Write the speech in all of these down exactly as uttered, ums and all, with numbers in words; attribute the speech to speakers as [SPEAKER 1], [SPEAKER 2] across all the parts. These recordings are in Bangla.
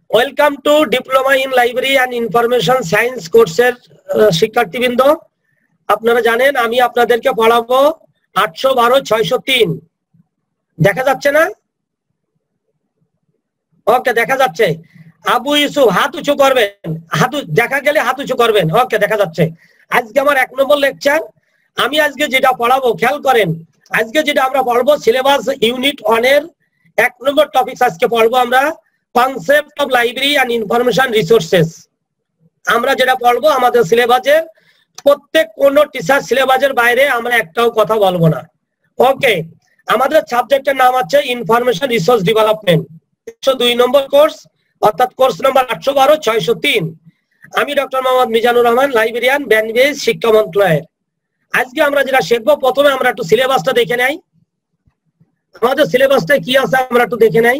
[SPEAKER 1] Welcome to diploma in library and information science কোর্সের শিক্ষার্থীবৃন্দ। আপনারা জানেন আমি আপনাদেরকে পড়াবো আটশো বারো ছয়শো তিন। দেখা যাচ্ছে না? ওকে, দেখা যাচ্ছে। আবু ইউসুফ হাত উঁচু করবেন, হাত দেখা গেলে হাত উঁচু করবেন। ওকে, দেখা যাচ্ছে। আজকে আমার এক নম্বর লেকচার। আমি আজকে যেটা পড়াবো খেয়াল করেন, আজকে যেটা আমরা পড়বো সিলেবাস ইউনিট ওয়ান এর এক নম্বর টপিক। আজকে পড়বো আমরা concept of library and information resources. আমরা যেটা পড়বো আমাদের সিলেবাসের প্রত্যেক কোন টিচার সিলেবাসের বাইরে আমরা একটাও কথা বলবো না। ওকে, আমাদের সাবজেক্টের নাম হচ্ছে ইনফরমেশন রিসোর্স ডেভেলপমেন্ট, একশো দুই নম্বর কোর্স, অর্থাৎ কোর্স নম্বর আটশো বারো ছয়শো তিন। আমি ডক্টর মোহাম্মদ মিজানুর রহমান, লাইব্রেরিয়ান, ব্যানবেইস শিক্ষা মন্ত্রণালয়ের। আজকে আমরা যেটা শিখবো, প্রথমে আমরা একটু সিলেবাসটা দেখে নেই। আমাদের সিলেবাসটা কি আছে আমরা একটু দেখে নেই।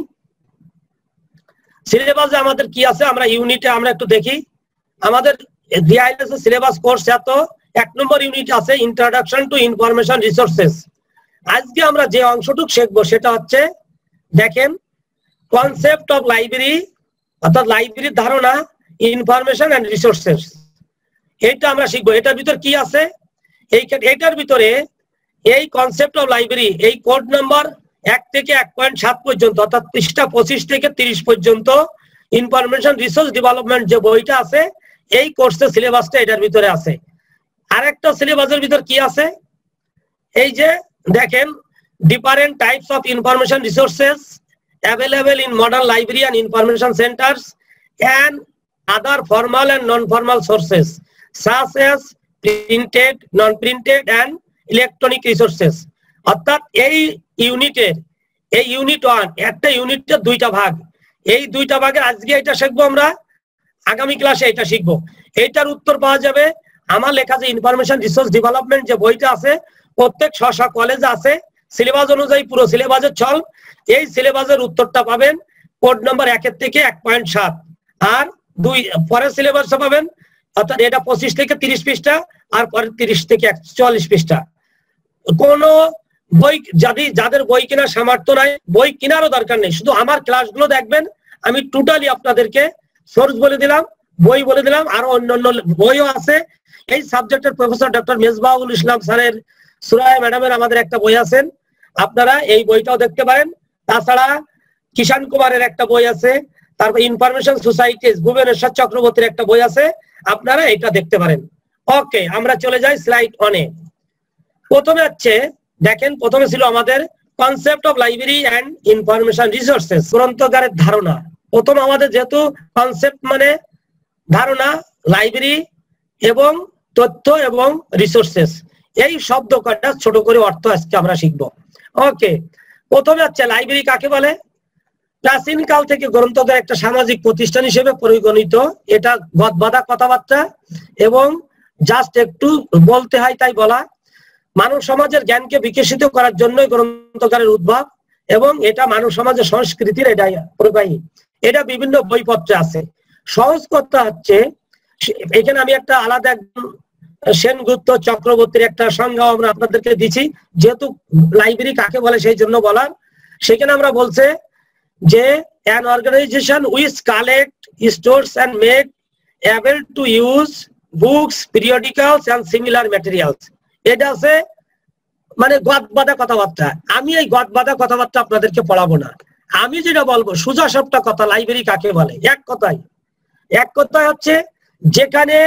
[SPEAKER 1] সিলেবাসে আমাদের কি আছে আমরা ইউনিটে আমরা একটু দেখি। আমাদের সিলেবাস কোর্স এত এক নম্বর ইউনিট আছে ইন্ট্রোডাকশন টু ইনফরমেশন রিসোর্সেস। আজকে আমরা যে অংশটুকু শিখবো সেটা হচ্ছে দেখেন কনসেপ্ট অফ লাইব্রেরি, অর্থাৎ লাইব্রেরির ধারণা, ইনফরমেশন এন্ড রিসোর্সেস। এইটা আমরা শিখবো। এটার ভিতর কি আছে, এই এটার ভিতরে এই কনসেপ্ট অফ লাইব্রেরি এই কোড নাম্বার এক থেকে এক পয়েন্ট সাত পর্যন্ত, অর্থাৎ পৃষ্ঠা পঁচিশ থেকে তিরিশ পর্যন্ত ইনফরমেশন রিসোর্স ডেভেলপমেন্ট যে বইটা আছে এই কোর্সের সিলেবাসটা এটার ভিতরে আছে। আরেকটা সিলেবাসের ভিতর কি আছে, এই যে দেখেন different types of information resources available in modern library and information centres and other formal and non formal sources such as printed, non printed and electronic resources. অর্থাৎ এই ইউনিটের এই ইউনিট ওয়ান, একটা ইউনিটের দুইটা ভাগ। এই দুইটা ভাগের আজকে এটা শিখবো আমরা, আগামী ক্লাসে এটা শিখবো। এইটার উত্তর পাওয়া যাবে আমার লেখা যে ইনফরমেশন রিসোর্স ডেভেলপমেন্ট যে বইটা আছে, প্রত্যেক স্ব স্ব কলেজে আছে, সিলেবাস অনুযায়ী পুরো সিলেবাসের ছল। এই সিলেবাসের উত্তরটা পাবেন কোড নাম্বার একের থেকে এক পয়েন্ট সাত, আর দুই পরের সিলেবাস পাবেন, অর্থাৎ এটা পঁচিশ থেকে তিরিশ পৃষ্ঠা, আর পরের তিরিশ থেকে চল্লিশ পৃষ্ঠা। কোন বই যদি যাদের বই কেনার সামর্থ্য নাই, বই কেনারও দরকার নেই, শুধু আমার ক্লাসগুলো দেখবেন। আমি টোটালি আপনাদেরকে সোর্স বলে দিলাম, বই বলে দিলাম, আরো অন্যান্য বইও আছে। এই সাবজেক্টের প্রফেসর ডক্টর মেজবাহুল ইসলাম স্যারের, সুরায়া ম্যাডামের আমাদের একটা বই আছেন, আপনারা এই বইটাও দেখতে পারেন। তাছাড়া কিষান কুমারের একটা বই আছে, তারপর ইনফরমেশন সোসাইটিস ভুবনেশ্বর চক্রবর্তীর একটা বই আছে, আপনারা এটা দেখতে পারেন। ওকে, আমরা চলে যাই স্লাইড অনে। প্রথমে হচ্ছে দেখেন, প্রথমে ছিল আমাদের concept of library and information resources, গ্রন্থাগারের ধারণা। প্রথম আমাদের যেহেতু কনসেপ্ট মানে ধারণা, লাইব্রেরি এবং তথ্য এবং রিসোর্সেস, এই শব্দ কয়টা ছোট করে অর্থ আজকে আমরা শিখবো। ওকে, প্রথমে হচ্ছে লাইব্রেরি কাকে বলে। প্রাচীন কাল থেকে গ্রন্থাগার একটা সামাজিক প্রতিষ্ঠান হিসেবে পরিগণিত। এটা গদবাঁধা কথাবার্তা এবং জাস্ট একটু বলতে হয় তাই বলা। মানব সমাজের জ্ঞানকে বিকশিত করার জন্য গ্রন্থাগারের উদ্ভব, এবং এটা মানব সমাজের সংস্কৃতির এটাই পরিবাহী। এটা বিভিন্ন বইপত্রে আছে। সহজ কথা হচ্ছে, এখানে আমি একটা আলাদা সেনগুপ্ত চক্রবর্তীর একটা সংজ্ঞা আমরা আপনাদেরকে দিচ্ছি, যেহেতু লাইব্রেরি কাকে বলে সেই জন্য বলার। সেখানে আমরা বলছে যে an organization which collect, stores and make able to use books, periodicals and similar materials। এটা আছে মানে গদবাঁধা কথাবার্তা। আমি এই গদবাঁধা কথাবার্তা আপনাদেরকে পড়াবো না। আমি যেটা বলবো সোজা সবটা কথা, লাইব্রেরি কাকে বলে এক কথায়। এক কথায় হচ্ছে যেখানে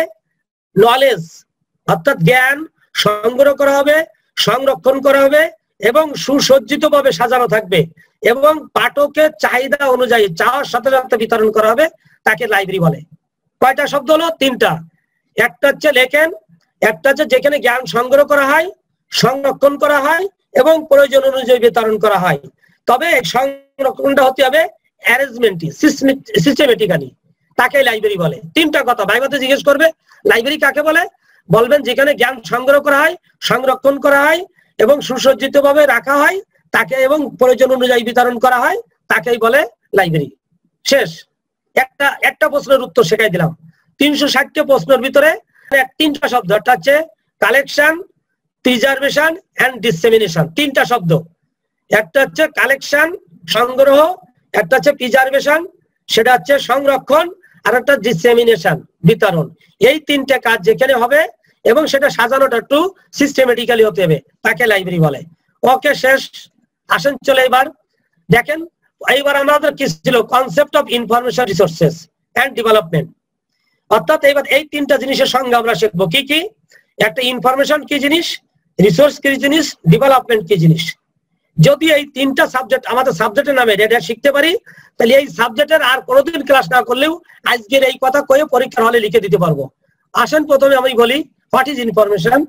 [SPEAKER 1] নলেজ অর্থাৎ জ্ঞান সংগ্রহ করা হবে, সংরক্ষণ করা হবে এবং সুসজ্জিত ভাবে সাজানো থাকবে, এবং পাঠকের চাহিদা অনুযায়ী চাওয়ার সাথে সাথে বিতরণ করা হবে, তাকে লাইব্রেরি বলে। কয়টা শব্দ হলো? তিনটা। একটা হচ্ছে লেখেন, একটা হচ্ছে যেখানে জ্ঞান সংগ্রহ করা হয়, সংরক্ষণ করা হয় এবং প্রয়োজন অনুযায়ী বিতরণ করা হয়। তবে সংরক্ষণটা হতে হবে অ্যারেঞ্জমেন্টলি, সিস্টেমেটিক্যালি, তাকে লাইব্রেরি বলে। তিনটা কথা ভাইবাতে জিজ্ঞেস করবে লাইব্রেরি কাকে বলে, বলবেন যেখানে জ্ঞান সংগ্রহ করা হয়, সংরক্ষণ করা হয় এবং সুসজ্জিত ভাবে রাখা হয় তাকে, এবং প্রয়োজন অনুযায়ী বিতরণ করা হয়, তাকেই বলে লাইব্রেরি। শেষ। একটা একটা প্রশ্নের উত্তর শেখাই দিলাম। তিনশো ষাটটা প্রশ্নের ভিতরে তিনটা শব্দ, একটা হচ্ছে কালেকশন, প্রিজার্ভেশন এন্ড ডিসেমিনেশন। তিনটা শব্দ, একটা হচ্ছে কালেকশন সংগ্রহ, একটা হচ্ছে প্রিজার্ভেশন সেটা হচ্ছে সংরক্ষণ, আর একটা ডিসেমিনেশন, বিতরণ। এই তিনটে কাজ যেখানে হবে এবং সেটা সাজানোটা একটু সিস্টেমেটিক্যালি হতে হবে, তাকে লাইব্রেরি বলে। ওকে, শেষ। আসেন চলে এবার দেখেন, এইবার আমাদের কি ছিল, concept of information resources and development. অর্থাৎ এবার এই তিনটা জিনিসের সঙ্গে আমরা শিখবো কি কি, একটা ইনফরমেশন কি জিনিস, রিসোর্স কি জিনিস, ডেভেলপমেন্ট কি জিনিস। যদি এই তিনটা সাবজেক্ট আমাদের সাবজেক্টের নামে এটা শিখতে পারি, তাহলে এই সাবজেক্টের আর কোনোদিন ক্লাস না করলেও আজকের এই কথা কয়ে পরীক্ষার হলে লিখে দিতে পারবো। আসেন প্রথমে আমি বলি, what is information.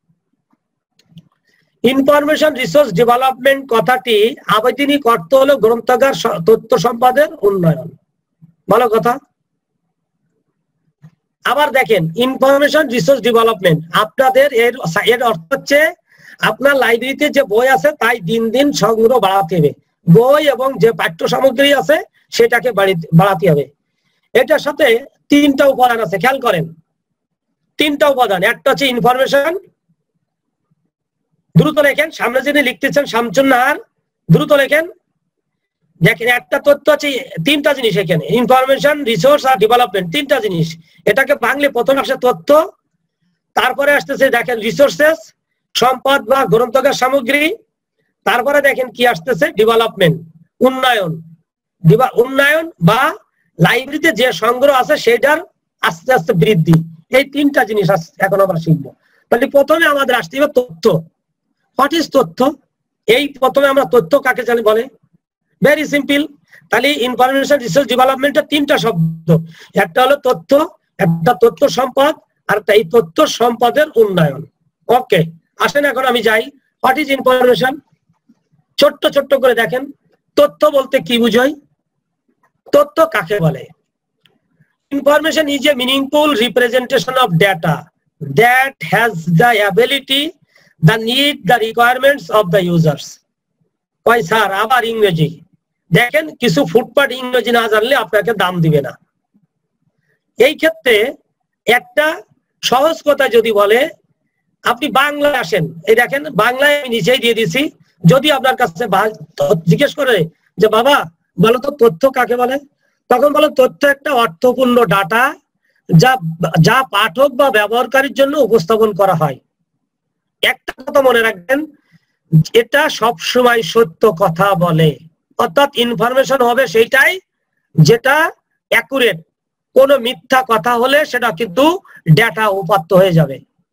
[SPEAKER 1] Information resource development কথাটি আবেদনিক অর্থ হলো গ্রন্থাগার তথ্য সম্পদের উন্নয়ন। ভালো কথা। আবার দেখেন, ইনফরমেশন রিসোর্স ডেভেলপমেন্ট আপনাদের এর এর অর্থ হচ্ছে আপনার লাইব্রেরিতে যে বই আছে তাই দিন দিন সংগ্রহ বাড়াতে হবে, বই এবং যে পাঠ্য সামগ্রী আছে সেটাকে বাড়াতে হবে। এটার সাথে তিনটা উপাদান আছে, খেয়াল করেন তিনটা উপাদান। একটা হচ্ছে ইনফরমেশন, দ্রুত লেখেন, সামনে যিনি লিখতেছেন শামসুন্নাহার, দ্রুত লেখেন। দেখেন একটা তথ্য আছে, তিনটা জিনিস এখানে, ইনফরমেশন, রিসোর্স আর ডেভেলপমেন্ট, তিনটা জিনিস। এটাকে বাংলা প্রথমে আসে তথ্য, তারপরে আসতেছে দেখেন রিসোর্সেস, সম্পদ বা গ্রন্থাগার সামগ্রী, তারপরে দেখেন কি আসতেছে ডেভেলপমেন্ট, উন্নয়ন। উন্নয়ন বা লাইব্রেরিতে যে সংগ্রহ আছে সেটার আস্তে আস্তে বৃদ্ধি। এই তিনটা জিনিস এখন আমরা শিখবো। তাহলে প্রথমে আমাদের আসতে হবে তথ্য। হোয়াট ইজ তথ্য? এই প্রথমে আমরা তথ্য কাকে জানি বলে, ভেরি সিম্পল। তাহলে ইনফরমেশন রিসোর্স ডেভেলপমেন্টের তিনটা শব্দ, একটা হলো তথ্য, একটা তথ্য সম্পদ, আর এই তথ্য সম্পদের উন্নয়ন। ওকে, আসেন এখন আমি যাই, হোয়াট ইজ ইনফরমেশন। ছোট্ট ছোট্ট করে দেখেন, তথ্য বলতে কি বুঝায়, তথ্য কাকে বলে। Information is a meaningful representation of data that has the ability, the need, the requirements of the users. কয় স্যার আবার ইংরেজি? দেখেন, কিছু ফুটপাট ইংরেজি না জানলে আপনাকে দাম দিবে না। এই ক্ষেত্রে একটা সহজ কথা যদি বলে, আপনি বাংলায় আসেন, এই দেখেন বাংলায় আমি নিচেই দিয়ে দিছি। যদি আপনার কাছে জিজ্ঞেস করে যে বাবা বলো তো তথ্য কাকে বলে, তখন বলো তথ্য একটা অর্থপূর্ণ ডাটা যা যা পাঠক বা ব্যবহারকারীর জন্য উপস্থাপন করা হয়। একটা কথা মনে রাখবেন, এটা সবসময় সত্য কথা বলে। অর্থাৎ ইনফরমেশন হবে সেইটাই যেটা অ্যাকুরেট। কোনো মিথ্যা কথা হলে সেটা কিন্তু ডেটা উপাত্ত হয়ে যাবে।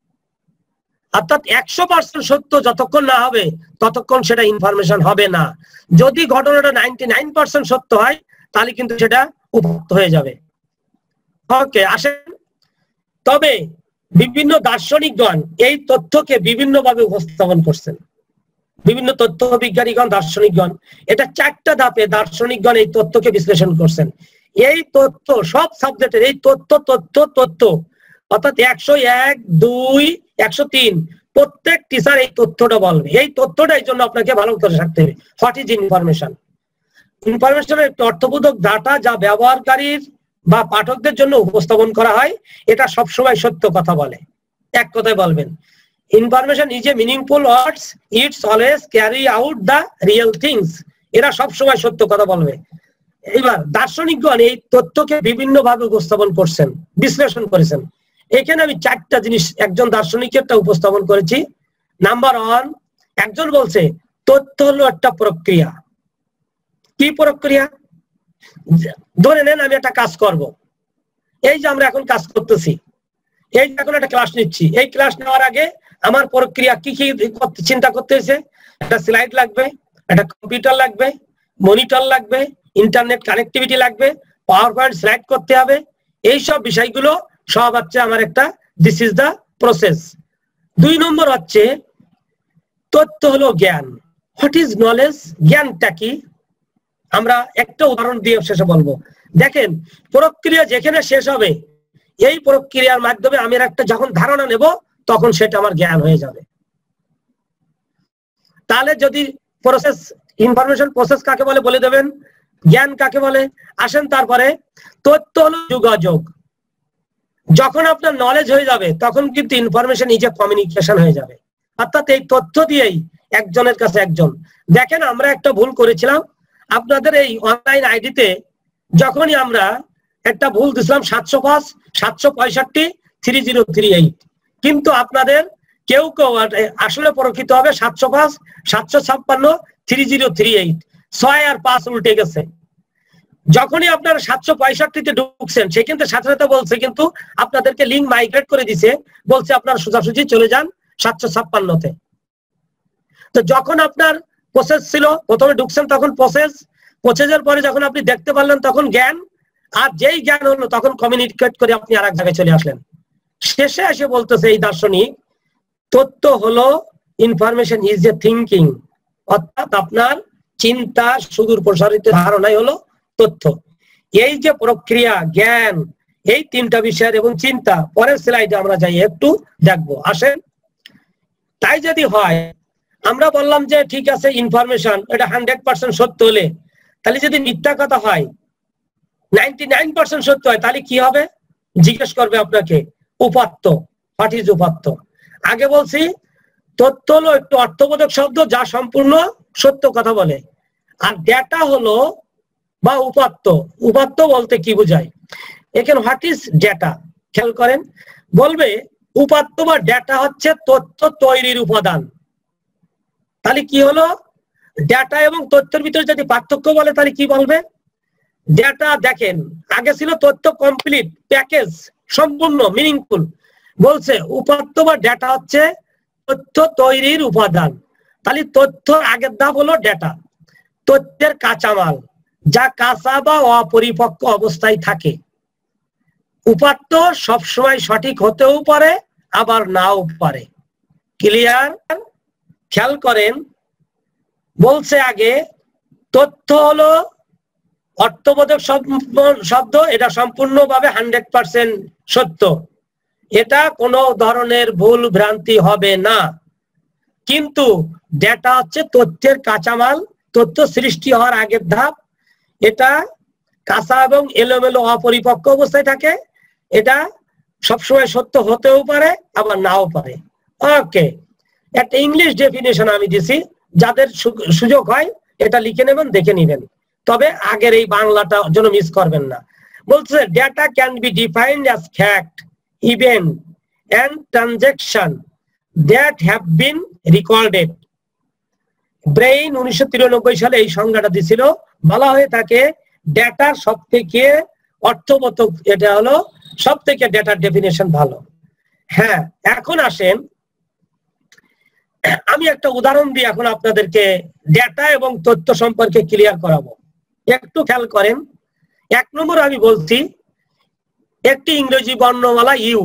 [SPEAKER 1] অর্থাৎ একশো পার্সেন্ট সত্য যতক্ষণ না হবে ততক্ষণ সেটা ইনফরমেশন হবে না। যদি ঘটনাটা নাইনটি নাইন পার্সেন্ট সত্য হয় তাহলে কিন্তু সেটা উপাত্ত হয়ে যাবে। ওকে, আসেন। তবে বিভিন্ন দার্শনিকগণ এই তথ্যকে বিভিন্ন ভাবে উপস্থাপন করছেন, বিভিন্ন তথ্য বিজ্ঞানীগণ, দার্শনিকগণ। এটা চারটা ধাপে দার্শনিকগণ এই তথ্যকে বিশ্লেষণ করছেন। এই তথ্য সব সাবজেক্টের এই তথ্য তথ্য তথ্য অর্থাৎ একশো এক, দুই, একশো তিন, প্রত্যেক টিচার এই তথ্যটা বলবে। এই তথ্যটা এই জন্য আপনাকে ভালো করে রাখতে হবে। What is information? ইনফরমেশনের একটি অর্থবোধক ডাটা যা ব্যবহারকারীর বা পাঠকদের জন্য উপস্থাপন করা হয়, এটা সবসময় সত্য কথা বলে। এক কথায় বলবেন, information is a meaningful words, it's always carry out the real things. এরা সবসময় সত্য কথা বলবে। এবার দার্শনিকগণ এই তথ্যকে বিভিন্ন ভাবে উপস্থাপন করছেন, বিশ্লেষণ করেছেন। এখানে আমি চারটা জিনিস একজন দার্শনিকেরটা উপস্থাপন করেছি। নাম্বার ওয়ান, একজন বলছে তথ্য হলো একটা প্রক্রিয়া। কি প্রক্রিয়া? ধরে নেন আমি একটা কাজ করব, এই যে আমরা এখন কাজ করতেছি, এই যে এখন একটা ক্লাস নিচ্ছি, এই ক্লাস নেওয়ার আগে আমার প্রক্রিয়া কি কি চিন্তা করতে হয়েছে। একটা স্লাইড লাগবে, একটা কম্পিউটার লাগবে, মনিটর লাগবে, ইন্টারনেট কানেক্টিভিটি লাগবে, পাওয়ার পয়েন্ট স্লাইড করতে হবে। এই সব বিষয়গুলো সব হচ্ছে আমার একটা দিস ইজ দা প্রসেস। দুই নম্বর হচ্ছে তথ্য হলো জ্ঞান। What is knowledge? জ্ঞানটা কি? আমরা একটা উদাহরণ দিয়ে শেষে বলবো। দেখেন, প্রক্রিয়া যেখানে শেষ হবে, এই প্রক্রিয়ার মাধ্যমে আমি একটা যখন ধারণা নেব তখন সেটা আমার জ্ঞান হয়ে যাবে। তাহলে যদি প্রসেস, ইনফরমেশন প্রসেস কাকে বলে বলে দেবেন, জ্ঞান কাকে বলে। আসেন তারপরে, তথ্য হলো যোগাযোগ। যখন আপনার নলেজ হয়ে যাবে তখন কিন্তু ইনফরমেশন ইজ এ কমিউনিকেশন হয়ে যাবে। অর্থাৎ এই তথ্য দিয়েই একজনের কাছে একজন। দেখেন, আমরা একটা ভুল করেছিলাম, আপনাদের এই অনলাইন আইডিতে যখনই আমরা একটা ভুল দিছিলাম সাতশো পাঁচ সাতশো পঁয়ষট্টি থ্রি জিরো থ্রি এইট, কিন্তু আপনাদের কেউ কেউ আসলে প্রকৃত হবে সাতশো পাঁচ সাতশো ছাপ্পান্ন থ্রি জিরো থ্রি এইট, ছয় আর পাঁচ উল্টে গেছে। যখনই আপনারা সাতশো পঁয়ষট্টিতে ঢুকছেন সে কিন্তু সাথে সাথে বলছে কিন্তু আপনাদেরকে লিঙ্ক মাইগ্রেট করে দিছে, বলছে আপনারা সোজাসুজি চলে যান সাতশো ছাপ্পান্নতে। তো যখন আপনার প্রসেস ছিল, প্রথমে ঢুকছেন তখন প্রসেস, প্রসেসের পরে যখন আপনি দেখতে পারলেন তখন জ্ঞান, আর যেই জ্ঞান হলো তখন কমিউনিকেট করে আপনি আর এক জায়গায় চলে আসলেন। শেষে এসে বলতেছে এই দার্শনিক, তথ্য হলো ইনফরমেশন ইজ এ থিঙ্কিং, অর্থাৎ আপনার চিন্তা সুদূর প্রসারিত ধারণাই হলো তথ্য। এই যে প্রক্রিয়া, জ্ঞান, এই তিনটা বিষয়ের এবং চিন্তা পরের স্লাইডে আমরা যাই একটু দেখবো, আসেন। তাই যদি হয়, আমরা বললাম যে ঠিক আছে ইনফরমেশন এটা হান্ড্রেড পার্সেন্ট সত্য হলে, তাহলে যদি মিথ্যা কথা হয় নাইনটি নাইন পার্সেন্ট সত্য হয়, তাহলে কি হবে জিজ্ঞেস করবে আপনাকে উপাত্ত, হোয়াট ইজ উপাত্ত। আগে বলছি তথ্য হলো একটু অর্থবোধক শব্দ যা সম্পূর্ণ সত্য কথা বলে, আর ডেটা হলো বা উপাত্ত। উপাত্ত বলতে কি বোঝায়, এখানে হোয়াট ইজ ডেটা খেয়াল করেন, বলবে উপাত্ত বা ডেটা হচ্ছে তথ্য তৈরির উপাদান। তাহলে কি হলো, ডেটা এবং তথ্যের ভিতরে যদি পার্থক্য বলে তাহলে কি বলবে, ডেটা দেখেন আগে ছিল তথ্য কমপ্লিট প্যাকেজ সম্পূর্ণ মিনিংফুল, বলছে উপাত্ত বা ডেটা হচ্ছে তথ্য তৈরির উপাদান। তাহলে তথ্য আগের ধাপ হলো ডেটা, তথ্যের কাঁচামাল যা কাঁচা বা অপরিপক্ক অবস্থায় থাকে। উপাত্ত সবসময় সঠিক হতেও পারে আবার নাও পারে। ক্লিয়ার? খেয়াল করেন, বলছে আগে তথ্য হলো অর্থবোধক শব্দ, এটা সম্পূর্ণভাবে হান্ড্রেড পার্সেন্ট সত্য, এটা কোনো ধরনের ভুল ভ্রান্তি হবে না। কিন্তু ডেটা হচ্ছে তথ্যের কাঁচামাল, তথ্য সৃষ্টি হওয়ার আগের ধাপ, এটা কাঁচা এবং এলোমেলো অপরিপক্ক অবস্থায় থাকে, এটা সবসময় সত্য হতেও পারে আবার নাও পারে। ওকে, একটা ইংলিশ ডেফিনেশন আমি দিছি, যাদের সুযোগ হয় এটা লিখে নেবেন, দেখে নেবেন, তবে আগের এই বাংলাটা যেন মিস করবেন না। বলছে data can be defined as fact, event and transaction that have been recorded. ব্রেইন উনিশশো তিরানব্বই সালে এই সংজ্ঞাটা দিছিল, বলা হয়ে থাকে ডেটার সব থেকে অর্থবোধক, এটা হলো সব থেকে ডেটার ডেফিনেশন ভালো। হ্যাঁ, এখন আসেন আমি একটা উদাহরণ দিয়ে এখন আপনাদেরকে ডেটা এবং তথ্য সম্পর্কে ক্লিয়ার করাবো। একটু খেয়াল করেন, এক নম্বর আমি বলছি একটি ইংরেজি বর্ণমালা ইউ,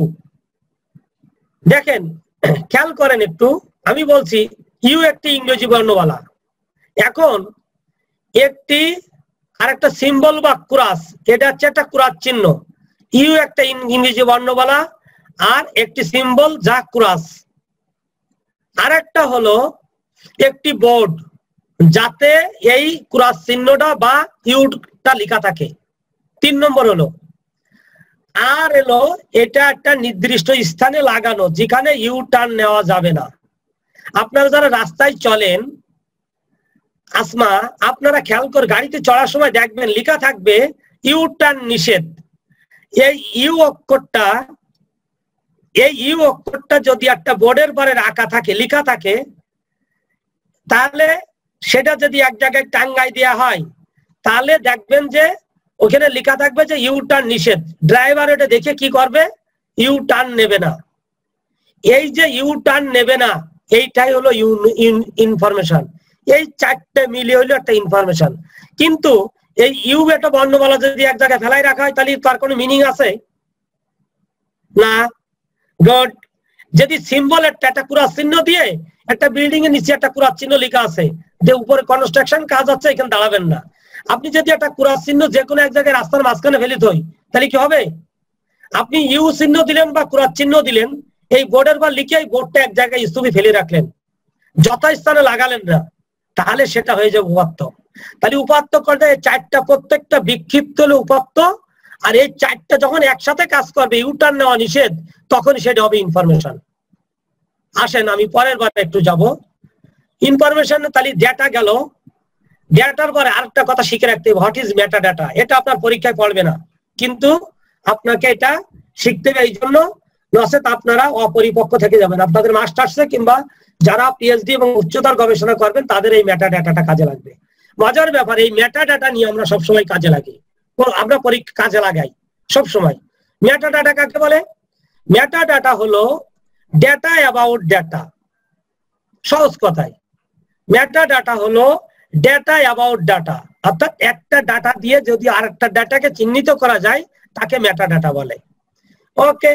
[SPEAKER 1] দেখেন খেয়াল করেন একটু, আমি বলছি ইউ একটি ইংরেজি বর্ণমালা। এখন একটি আরেকটা সিম্বল বা ক্রস, এটা হচ্ছে একটা ক্রস চিহ্ন। ইউ একটা ইংরেজি বর্ণমালা আর একটি সিম্বল যা ক্রস। আরেকটা হলো একটি বোর্ড যাতে এই ক্রস চিহ্নটা বা ইউটা লেখা থাকে। তিন নম্বর হলো আর এলো এটা একটা নির্দিষ্ট স্থানে লাগানো যেখানে ইউ টার্ন নেওয়া যাবে না। আপনারা যারা রাস্তায় চলেন, আসমা আপনারা খেয়াল করে গাড়িতে চড়ার সময় দেখবেন লেখা থাকবে ইউ টার্ন নিষেধ। এই ইউ অক্ষরটা এই ইউ অক্ষরটা যদি একটা বোর্ডের পরে রাখা থাকে, লেখা থাকে, তাহলে সেটা যদি এক জায়গায় টাঙ্গাই দেওয়া হয় তাহলে দেখবেন যে ওখানে লেখা থাকবে যে ইউ টার্ন নিষেধ। ড্রাইভার এটা দেখে কি করবে, ইউ টার্ন নেবে না। এই যে ইউ টার্ন নেবে না, এইটাই হলো ইনফরমেশন। এই চারটে মিলিয়ে হলো একটা ইনফরমেশন। কিন্তু এই ইউ একটা বর্ণমালা যদি এক জায়গায় ফেলাই রাখা হয় তাহলে তার কোনো মিনিং আছে না। গুড। যদি সিম্বল একটা একটা ক্রস চিহ্ন দিয়ে একটা বিল্ডিং এর নিচে একটা ক্রস চিহ্ন লেখা আছে যে উপরে কনস্ট্রাকশন কাজ হচ্ছে, এখানে দাঁড়াবেন না। আপনি যদি একটা ক্রস চিহ্ন যে কোনো এক জায়গায় রাস্তার মাঝখানে ফেলে দেন তাহলে কি হবে, আপনি ইউ চিহ্ন দিলেন বা ক্রস চিহ্ন দিলেন, এই বোর্ডের পর লিখে এই বোর্ডটা এক জায়গায় স্তূপে ফেলে রাখলেন, যথাস্থানে লাগালেন না, তাহলে সেটা হয়ে যাবে উপাত্ত। তাহলে উপাত্ত করতে চারটা, প্রত্যেকটা বিক্ষিপ্ত হলে উপাত্ত, আর এই চারটা যখন একসাথে কাজ করবে, ইউটার্ন নেওয়া নিষেধ, তখন সেটা হবে ইনফরমেশন। আসেন আমি পরের বার একটু যাব ইনফরমেশন। তাহলে ডেটা গেল, ডেটার পরে আরেকটা কথা শিখে রাখতে হবে, হোয়াট ইজ মেটা ডাটা। এটা আপনার পরীক্ষায় পড়বে না, কিন্তু আপনাকে এটা শিখতে হবে। এই জন্য নচেত আপনারা অপরিপক্ক থেকে যাবেন। আপনাদের মাস্টার্সে কিংবা যারা পিএইচডি এবং উচ্চতর গবেষণা করবেন তাদের এই মেটা ডাটাটা কাজে লাগবে। মজার ব্যাপার, এই মেটা ডাটা নিয়ে আমরা সবসময় কাজে লাগি, আমরা পরীক্ষা কাজে লাগাই সবসময়। মেটা ডাটা কাকে বলে? মেটা ডাটা হলো ডেটা অ্যাবাউট ডেটা। সহজ কথায় মেটা ডাটা হলো ডেটা অ্যাবাউট ডাটা, অর্থাৎ একটা ডাটা দিয়ে যদি আরেকটা ডাটাকে চিহ্নিত করা যায় তাকে মেটা ডাটা বলে। ওকে,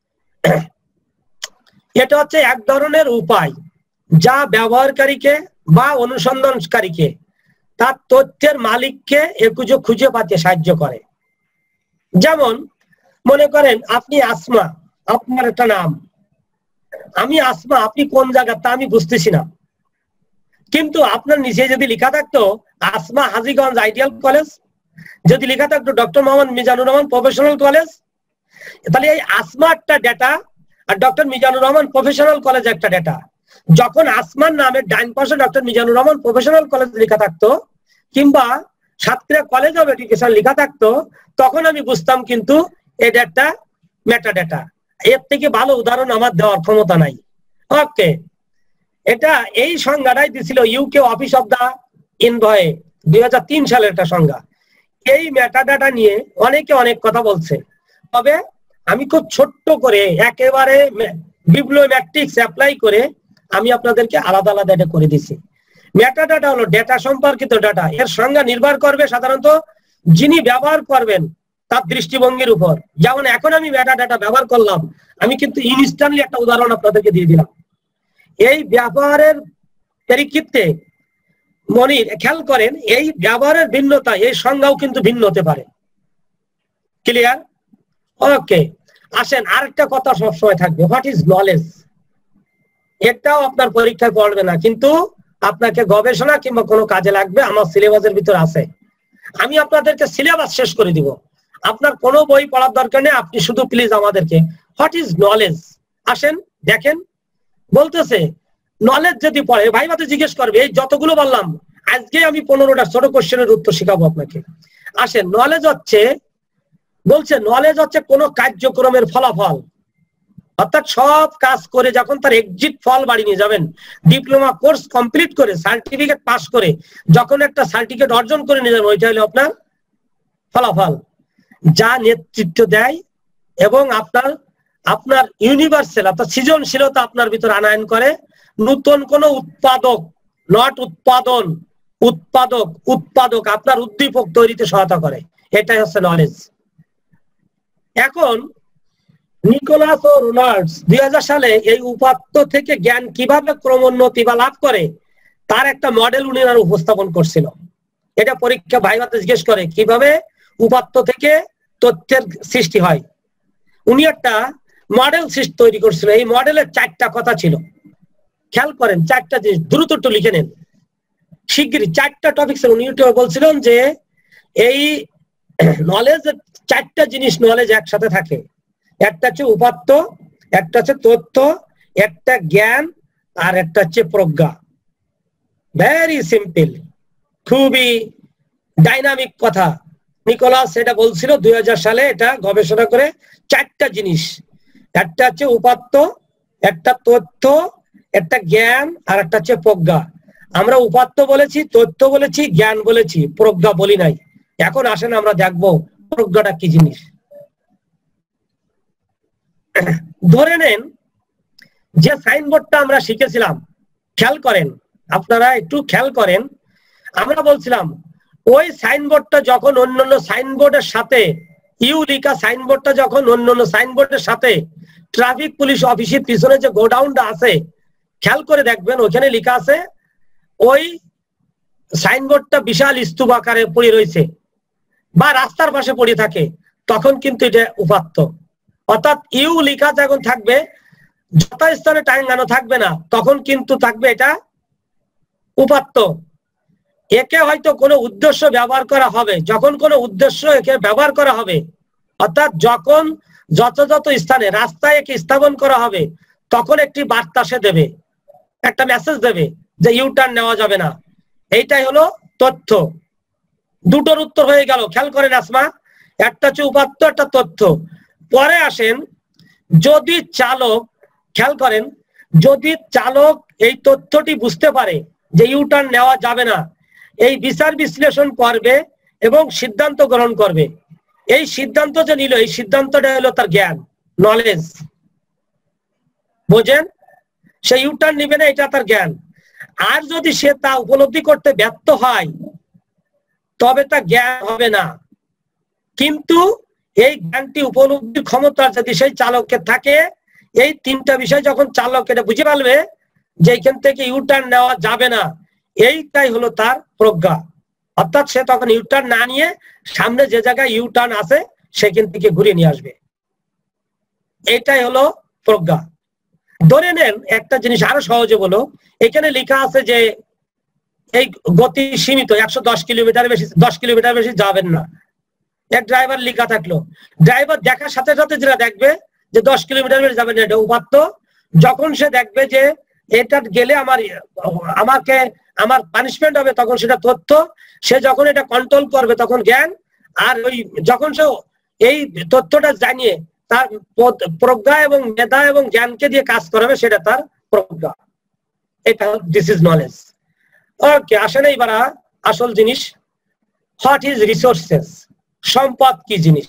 [SPEAKER 1] এটা হচ্ছে এক ধরনের উপায় যা ব্যবহারকারীকে বা অনুসন্ধানকারীকে তার তথ্যের মালিককে একটু খুঁজে পাতে সাহায্য করে। যেমন মনে করেন আপনি আসমা, আপনার একটা নাম, আমি আসমা, আপনি কোন জায়গা তা আমি বুঝতেছি না, কিন্তু আপনার নিচে যদি লেখা থাকতো আসমা হাজীগঞ্জ আইডিয়াল কলেজ, যদি লেখা থাকতো doctor Mohammad Mizanur Rahman professional college, তাহলে এই আসমা একটা ডেটা আর doctor Mizanur Rahman professional college একটা ডেটা। যখন আসমান নামের ডাইন পাশে doctor Mizanur Rahman professional college লেখা থাকতো কিংবা সাতক্ষীরা কলেজ অফ এডুকেশন লেখা থাকতো, তখন আমি বুঝতাম কিন্তু এটা একটা মেটা ডেটা। এর থেকে ভালো উদাহরণ আমার দেওয়ার ক্ষমতা নাই। ওকে, এটা এই সংজ্ঞাটাই দিছিল UK office of the envoy দুই হাজার তিন সালের একটা সংজ্ঞা। এই মেটা ডাটা নিয়ে অনেকে অনেক কথা বলছে, তবে আমি খুব ছোট্ট করে একেবারে বিপ্লোম্যাট্রিক্স অ্যাপ্লাই করে আমি আপনাদেরকে আলাদা আলাদা এটা করে দিছি। মেটা ডাটা হলো ডেটা সম্পর্কিত ডাটা। এর সংজ্ঞা নির্ভর করবে সাধারণত যিনি ব্যবহার করবেন তার দৃষ্টিভঙ্গির উপর। যেমন এখন আমি মেটা ডাটা ব্যবহার করলাম, আমি কিন্তু ইনস্ট্যান্টলি একটা উদাহরণ আপনাদেরকে দিয়ে দিলাম। এই ব্যবহারের পরিপ্রেক্ষিতে মনির খেয়াল করেন, এই ব্যবহারের ভিন্নতা, এই সংজ্ঞাও কিন্তু ভিন্ন হতে পারে। ক্লিয়ার? ওকে, আসেন আরেকটা কথা সবসময় থাকবে, হোয়াট ইজ নলেজ। এটাও আপনার পরীক্ষায় পড়বে না, কিন্তু আপনাকে গবেষণা কিংবা কোনো কাজে লাগবে, আমার সিলেবাসের ভিতর আছে। আমি আপনাদেরকে সিলেবাস শেষ করে দিব, আপনার কোনো বই পড়ার দরকার নেই, আপনি শুধু প্লিজ আমাদেরকে হোয়াট ইজ নলেজ। আসেন দেখেন, বলতেছে নলেজ যদি পড়ে ভাই বাতে জিজ্ঞেস করবে, এই যতগুলো বললাম আজকে আমি পনেরোটা ছোট কোশ্চেনের উত্তর শেখাবো আপনাকে। আসেন, নলেজ হচ্ছে, বলছে নলেজ হচ্ছে কোনো কার্যক্রমের ফলাফল, অর্থাৎ সব কাজ করে যখন তার এক্সিট ফল বাড়ি নিয়ে যাবেন, ডিপ্লোমা কোর্স কমপ্লিট করে সার্টিফিকেট পাস করে যখন একটা সার্টিফিকেট অর্জন করে নিয়ে যাবেন, ওইটা হলো আপনার ফলাফল, যা নেতৃত্ব দেয় এবং আপনার আপনার ইউনিভার্সাল অর্থাৎ সৃজনশীলতা আপনার ভিতর আনয়ন করে, নতুন কোন উৎপাদক নট উৎপাদন উৎপাদক উৎপাদক আপনার উদ্দীপক তৈরিতে সহায়তা করে। এটাই হচ্ছে নলেজ। এখন নিকোলাস ও রোনাল্ডস দুই হাজার সালে এই উপাত্ত থেকে জ্ঞান কিভাবে ক্রমোন্নতি বা লাভ করে তার একটা মডেল উনি উপস্থাপন করছিল। এটা পরীক্ষা ভাইভাতে জিজ্ঞেস করে কিভাবে উপাত্ত থেকে তথ্যের সৃষ্টি হয়। উনি একটা মডেল সৃষ্টি তৈরি করছিল। এই মডেলের চারটা কথা ছিল, খেয়াল করেন চারটা জিনিস, দ্রুত একটু লিখে নেন শিগগিরই। চারটা টপিক ছিল, উনি বলছিলেন যে এই নলেজ চারটা জিনিস নলেজ একসাথে থাকে, একটা হচ্ছে উপাত্ত, একটা হচ্ছে তথ্য, একটা জ্ঞান, আর একটা হচ্ছে প্রজ্ঞা। ভেরি সিম্পল, খুবই ডাইনামিক কথা। নিকোলাস এটা বলছিল দুই হাজার সালে, এটা গবেষণা করে চারটা জিনিস, একটা হচ্ছে উপাত্ত, একটা তথ্য, একটা জ্ঞান, আর একটা হচ্ছে প্রজ্ঞা। আমরা উপাত্ত বলেছি, তথ্য বলেছি, জ্ঞান বলেছি, প্রজ্ঞা বলি নাই। এখন আসেন আমরা দেখবো প্রজ্ঞাটা কি জিনিস। ধরে নেন যে সাইনবোর্ডটা আমরা শিখেছিলাম, খেয়াল করেন আপনারা একটু খেয়াল করেন, আমরা বলছিলাম ওই সাইনবোর্ডটা যখন অন্যান্য সাইনবোর্ডের সাথে, ইউ লিখা সাইনবোর্ডটা যখন অন্যান্য সাইনবোর্ডের সাথে ট্রাফিক পুলিশ অফিসের পিছনে যে গোডাউনটা আছে, খেয়াল করে দেখবেন ওখানে লেখা আছে ওই সাইনবোর্ডটা বিশাল স্তূপ আকারে পড়ে রয়েছে বা রাস্তার পাশে পড়ে থাকে, তখন কিন্তু এটা উপাত্ত। অর্থাৎ ইউ লেখা যখন থাকবে, যথাস্থানে টাঙ্গানো থাকবে না, তখন কিন্তু থাকবে এটা উপাত্ত। একে হয়তো কোনো উদ্দেশ্য ব্যবহার করা হবে, যখন কোনো উদ্দেশ্য একে ব্যবহার করা হবে, অর্থাৎ যখন যথাযথ স্থানে রাস্তায় একে স্থাপন করা হবে, তখন একটি বার্তা সে দেবে, একটা মেসেজ দেবে যে ইউ টার্ন নেওয়া যাবে না। এইটাই হলো তথ্য, দুটোর উত্তর হয়ে গেল। খেয়াল করেন আসমা, একটা হচ্ছে উপাত্ত, একটা তথ্য। পরে আসেন যদি চালক, খেয়াল করেন, যদি চালক এই তথ্যটি বুঝতে পারে যে ইউটার্ন নেওয়া যাবে না, এই বিচার বিশ্লেষণ করবে এবং সিদ্ধান্ত গ্রহণ করবে। এই সিদ্ধান্ত যে নিল, এই সিদ্ধান্তটা হলো তার জ্ঞান, নলেজ। বোঝেন, সে ইউটার্ন নিবে না, এটা তার জ্ঞান। আর যদি সে তা উপলব্ধি করতে ব্যর্থ হয় তবে তা জ্ঞান হবে না। কিন্তু এই জ্ঞানটি উপলব্ধির ক্ষমতা যদি সেই চালকের থাকে, এই তিনটা বিষয় যখন চালক এটা বুঝে পারবে যে এখান থেকে ইউটার্ন নেওয়া যাবে না, এইটাই হলো তার প্রজ্ঞা। অর্থাৎ সে তখন ইউটার্ন না নিয়ে সামনে যে জায়গায় ইউটার্ন আছে সেখান থেকে ঘুরিয়ে নিয়ে আসবে। এটাই হলো প্রজ্ঞা। ধরে নেন একটা জিনিস আরো সহজে বলো, এখানে লেখা আছে যে এই গতি সীমিত, একশো দশ কিলোমিটার বেশি, দশ কিলোমিটার বেশি যাবেন না। এক ড্রাইভার লেখা থাকলো, ড্রাইভার দেখার সাথে সাথে যেটা দেখবে যে দশ কিলোমিটার বেশি যাবেন না, এটা উপাত্ত। যখন সে দেখবে যে এটা গেলে আমার আমাকে আমার পানিশমেন্ট হবে, তখন সেটা তথ্য। সে যখন এটা কন্ট্রোল করবে তখন জ্ঞান। আর ওই যখন সে এই তথ্যটা জানিয়ে তার প্রজ্ঞা এবং মেধা এবং জ্ঞানকে দিয়ে কাজ করাবে, সেটা তার প্রজ্ঞা। এটা দিস ইজ নলেজ। ওকে, আসেন এইবার আসল জিনিস, হোয়াট ইজ রিসোর্সেস? সম্পদ কি জিনিস?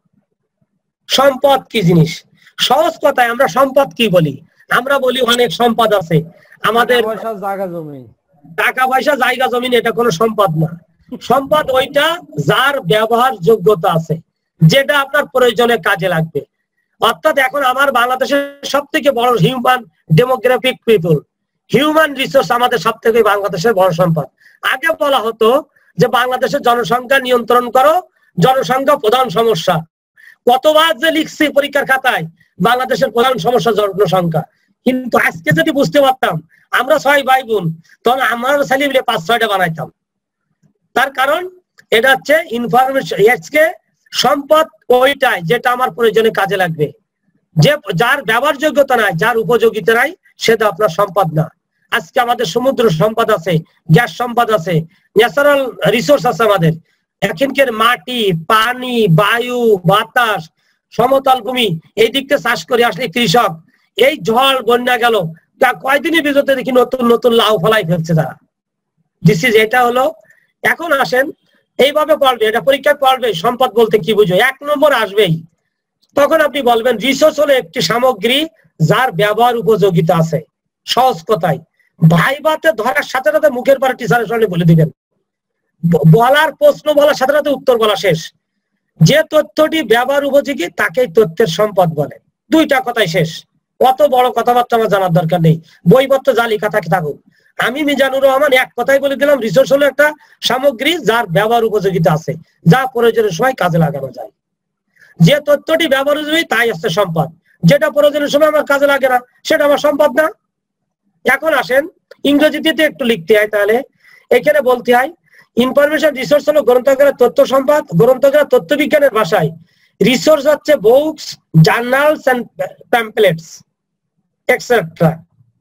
[SPEAKER 1] সম্পদ কি জিনিস? সহজ কথায় আমরা সম্পদ কি বলি? আমরা বলি অনেক সম্পদ আছে আমাদের,
[SPEAKER 2] জায়গা জমি,
[SPEAKER 1] টাকা পয়সা, জায়গা জমিন, এটা কোনো সম্পদ না। সম্পদ ওইটা যার ব্যবহার যোগ্যতা আছে, যেটা আপনার প্রয়োজনে কাজে লাগবে। অর্থাৎ এখন আমার বাংলাদেশের সব থেকে বড় human demographic people, human resource আমাদের সব থেকে বাংলাদেশের বড় সম্পদ। আগে বলা হতো যে বাংলাদেশের জনসংখ্যা নিয়ন্ত্রণ করো, জনসংখ্যা প্রধান সমস্যা। কতবার যে লিখছি পরীক্ষার খাতায়, বাংলাদেশের প্রধান সমস্যা জনসংখ্যা। কিন্তু আজকে যদি বুঝতে পারতাম আমরা ছয় ভাই বোন, তখন আমার ছেলে মিলে পাঁচ ছয়টা বানাইতাম। তার কারণ এটা হচ্ছে ইনফরমেশন। আজকে সম্পদ ওইটাই যেটা আমার প্রয়োজনে কাজে লাগবে। যে যার ব্যবহার যোগ্যতা নাই, যার উপযোগিতা নাই, সেটা আপনার সম্পদ না। আজকে আমাদের সমুদ্র সম্পদ আছে, গ্যাস সম্পদ আছে, ন্যাচারাল রিসোর্স আছে আমাদের। এখানকার মাটি, পানি, বায়ু, বাতাস, সমতল ভূমি, এই দিকটা চাষ করে আসলে কৃষক, এই ঝড় বন্যা গেল, তা কয়দিনের ভিতরে দেখি নতুন নতুন লাউ ফলাই ফেলছে তারা। দিস ইজ, এটা হলো। এখন আসেন এইভাবে পড়বে, এটা পরীক্ষায় পড়বে সম্পদ বলতে কি বুঝো, এক নম্বর আসবেই। তখন আপনি বলবেন রিসোর্স হলো একটি সামগ্রী যার ব্যবহার উপযোগিতা আছে। সহজ কথায় ভাইবাতে ধরার সাথে সাথে মুখের পরে টিচারের সামনে বলে দিবেন, বলার প্রশ্ন বলার সাথে সাথে উত্তর বলা শেষ। যে তথ্যটি ব্যবহার উপযোগী তাকেই তথ্যের সম্পদ বলে। দুইটা কথাই শেষ। অত বড় কথাবার্তা আমার জানার দরকার নেই, বইপত্র যা লেখা থাকে থাকুক। আমি মিজানুর রহমান এক কথাই বলে দিলাম, রিসোর্স হলো একটা সামগ্রী যার ব্যবহার উপযোগিতা আছে, যা প্রয়োজনের সময় কাজে লাগানো যায়। যে তথ্যটি ব্যবহার উপযোগী তাই হচ্ছে সম্পদ, যেটা প্রয়োজনের সময় আমার কাজে লাগে না সেটা আমার সম্পদ না। এখন আসেন ইংরেজিতে একটু লিখতে হয়, তাহলে এখানে বলতে হয় ইনফরমেশন রিসোর্স হলো গ্রন্থাগারের তথ্য সম্পদ। গ্রন্থাগারের তথ্য বিজ্ঞানের ভাষায় রিসোর্স হচ্ছে books, journals and pamphlets etcetera.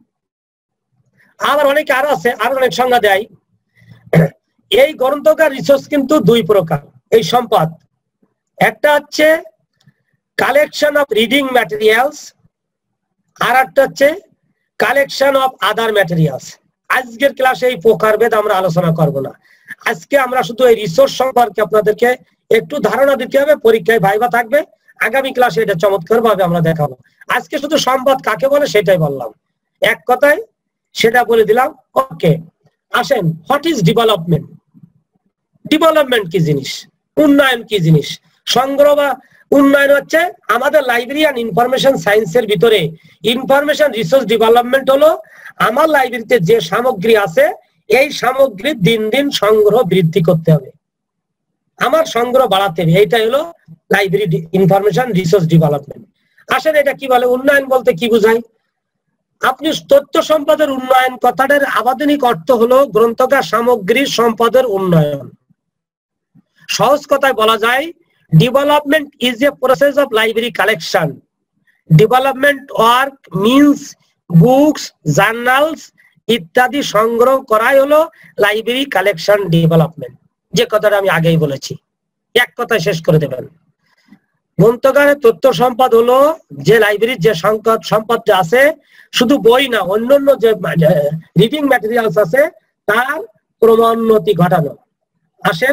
[SPEAKER 1] আবার অনেকে আরো আছে, আরো অনেক সংজ্ঞা দেয়। এই গ্রন্থাগার রিসোর্স কিন্তু দুই প্রকার, এই সম্পদ। একটা হচ্ছে কালেকশন অফ রিডিং ম্যাটেরিয়ালস, আর একটা হচ্ছে কালেকশন অফ আদার ম্যাটেরিয়ালস। আজকের ক্লাসে এই প্রকারভেদ আমরা আলোচনা করব না। আজকে আমরা শুধু এই রিসোর্স সম্পর্কে আপনাদেরকে একটু ধারণা দিতে হবে, পরীক্ষায় ভাইবা থাকবে। আগামী ক্লাসে এটা চমৎকার ভাবে আমরা দেখাবো। আজকে শুধু সম্পদ কাকে বলে সেটাই বললাম, এক কথায় সেটা বলে দিলাম। ওকে, আসেন হোয়াট ইজ ডেভেলপমেন্ট? ডেভেলপমেন্ট কি জিনিস? উন্নয়ন কি জিনিস? সংগ্রহ বা উন্নয়ন হচ্ছে আমাদের লাইব্রেরিয়ান ইনফরমেশন সায়েন্সের ভিতরে ইনফরমেশন রিসোর্স ডেভেলপমেন্ট হলো আমার লাইব্রেরিতে যে সামগ্রী আছে এই সামগ্রী দিন দিন সংগ্রহ বৃদ্ধি করতে হবে, আমার সংগ্রহ বাড়াতে হবে। এইটাই হলো লাইব্রেরি ইনফরমেশন রিসোর্স ডেভেলপমেন্ট। আসেন এটা কি বলে? উন্নয়ন বলতে কি বোঝায়? আপনি তথ্য সম্পদের উন্নয়ন কথাটার আবাদনিক অর্থ হলো গ্রন্থাগার সামগ্রীর সম্পদের উন্নয়ন। সহজ কথায় বলা যায় development is a process of library collection. Development work means books, journals ইত্যাদি সংগ্রহ করাই হলো লাইব্রেরি কালেকশন ডেভেলপমেন্ট, যে কথাটা আমি আগেই বলেছি। এক কথায় শেষ করে দেবেন। গ্রন্থাগারের তথ্য সম্পদ হলো যে লাইব্রেরির যে সংকট সম্পদটা আছে, শুধু বই না, অন্যান্য যে রিডিং ম্যাটেরিয়ালস আছে তার ক্রমোন্নতি ঘটানো। আসেন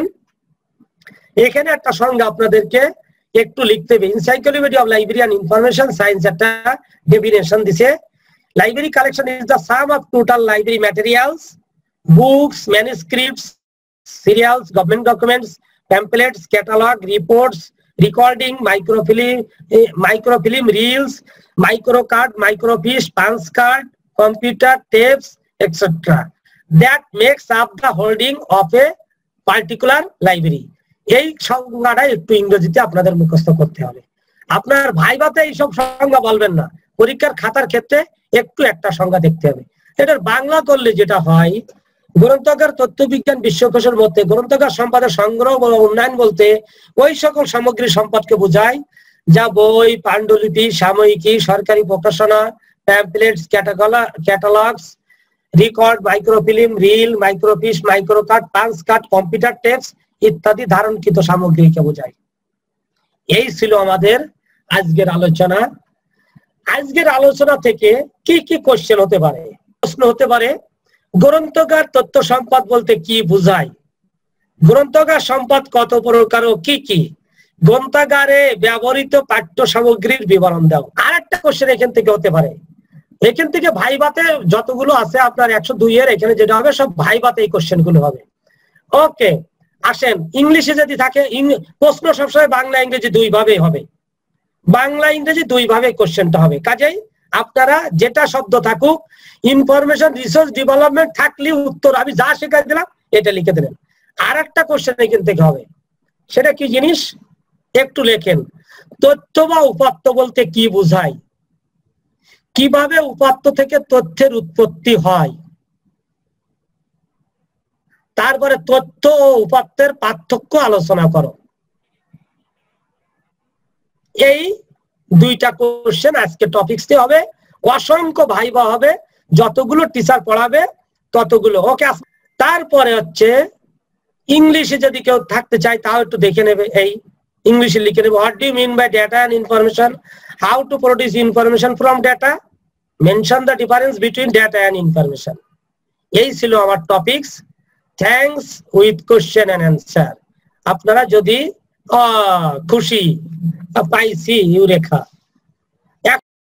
[SPEAKER 1] এখানে একটা সংজ্ঞা আপনাদেরকে একটু লিখতে হবে। Encyclopedia of librarian information science একটা ডেফিনেশন দিছে। Library collection is the sum of total library materials, books, manuscripts, serials, government documents, pamphlets, catalogue, reports, recording, microfilm, uh, microfilm reels, microcard, microfiche, punch card, computer tapes, et cetera. That makes up the holding of a particular library. এই সংজ্ঞাটা একটু ইংরেজিতে আপনাদের মুখস্থ করতে হবে। আপনার ভাইভাতে এইসব সংজ্ঞা বলবেন না, পরীক্ষার খাতার ক্ষেত্রে একটু একটা সংজ্ঞা দেখতে হবে। এটার বাংলা করলে যেটা হয়, গ্রন্থাগার তথ্যবিজ্ঞান বিশ্বকোষের মধ্যে গ্রন্থাগার সম্পদের সংগ্রহ ও উন্নয়ন বলতে ওই সকল সামগ্রী সম্পদকে বোঝায় যা বই, পাণ্ডুলিপি, সাময়িকী, সরকারি প্রকাশনা, pamphlets, catalogues, record, microfilm, reel, microfiche, microcard, punch card, computer tapes ইত্যাদি ধারণকৃত সামগ্রীকে বোঝায়। এই ছিল আমাদের আজকের আলোচনা। আজকের আলোচনা থেকে কি কি কোশ্চেন হতে পারে? প্রশ্ন হতে পারে, গ্রন্থাগার তথ্য সম্পদ বলতে কি বোঝায়? গ্রন্থাগার সম্পদ কত প্রকার ও কি কি? গ্রন্থাগারে ব্যবহৃত পাঠ্য সামগ্রীর বিবরণ দাও। আর একটা কোশ্চেন এখান থেকে হতে পারে, এখান থেকে ভাইভাতে যতগুলো আছে আপনার একশো দুই এর এখানে যেটা হবে সব ভাইভাতে এই কোশ্চেন গুলো হবে। ওকে, আসেন ইংলিশে যদি থাকে, প্রশ্ন সবসময় বাংলা ইংরেজি দুই ভাবেই হবে। বাংলা ইংরেজি দুই ভাবে কোশ্চেনটা হবে। কাজেই আপনারা যেটা শব্দ থাকুক, ইনফরমেশন রিসোর্স ডেভেলপমেন্ট থাকলে উত্তর আমি যা শেখাই দিলাম এটা লিখে দিলেন। আর একটা কোশ্চেন এখান থেকে হবে, সেটা কি জিনিস একটু লেখেন। তথ্য বা উপাত্ত বলতে কি বোঝায়? কিভাবে উপাত্ত থেকে তথ্যের উৎপত্তি হয়? তারপরে তথ্য ও উপাত্তের পার্থক্য আলোচনা করো। এই দুইটা কোশ্চেন আজকে টপিকস হবে। অসংখ্য ভাইবা হবে, যতগুলো টিচার পড়াবে ততগুলো। ওকে, তারপরে হচ্ছে ইংলিশে যদি কেউ থাকতে চায় তাও একটু দেখে নেবে। এই ইংলিশে লিখে নেবে, what do you mean by data and information, how to produce information from data, mention the difference between data and information. এই ছিল আমার topics. Thanks with question and answer. আপনারা যদি খুশি পাইছি ইউরেখা।